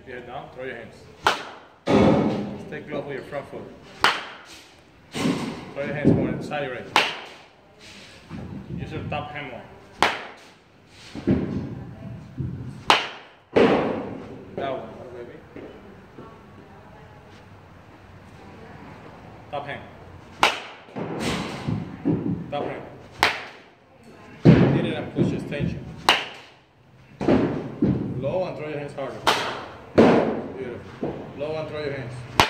Keep your head down, throw your hands. Stay close with your front foot. Throw your hands more inside your leg. Use your top hand more. That one, baby. Top hand. Top hand. Hit it and push this tension. Low and throw your hands harder. Beautiful. Low and throw your hands.